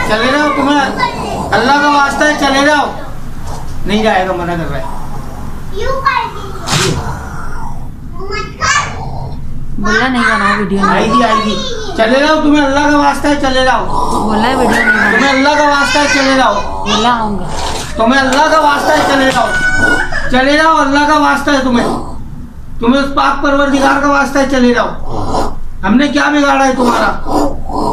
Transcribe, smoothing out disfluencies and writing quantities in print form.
चले जाओ, तुम्हें अल्लाह का वास्ता है चले जाओ। नहीं जाएगा, मना कर रहा है। बोला नहीं बनाओ वीडियो। आएगी, चले जाओ, तुम्हें अल्लाह का वास्ता है चले जाओ। बोला है वीडियो नहीं बनाओ। तुम्हें अल्लाह का वास्ता है चले जाओ। बोला आऊंगा। तुम्हें अल्लाह का वास्ता है चले जाओ। चले जाओ, अल्लाह का वास्ता है तुम्हें उस पाक परवरदिगार का वास्ता है चले जाओ। हमने क्या बिगाड़ा है तुम्हारा?